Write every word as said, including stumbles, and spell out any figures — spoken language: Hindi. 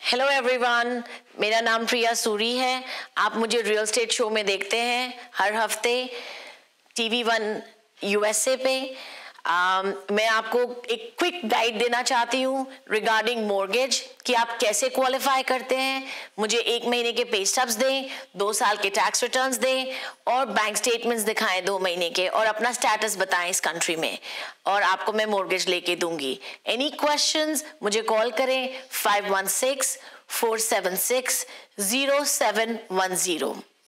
हेलो एवरीवन, मेरा नाम प्रिया सूरी है। आप मुझे रियल स्टेट शो में देखते हैं हर हफ्ते टीवी वन यूएसए पे। um, मैं आपको एक क्विक गाइड देना चाहती हूँ रिगार्डिंग मॉर्गेज कि आप कैसे क्वालिफाई करते हैं। मुझे एक महीने के पे स्टब्स दें, दो साल के टैक्स रिटर्न्स दें और बैंक स्टेटमेंट्स दिखाएं दो महीने के, और अपना स्टेटस बताएं इस कंट्री में, और आपको मैं मॉर्गेज लेके दूंगी। एनी क्वेश्चंस मुझे कॉल करें five one six four seven six zero seven one zero.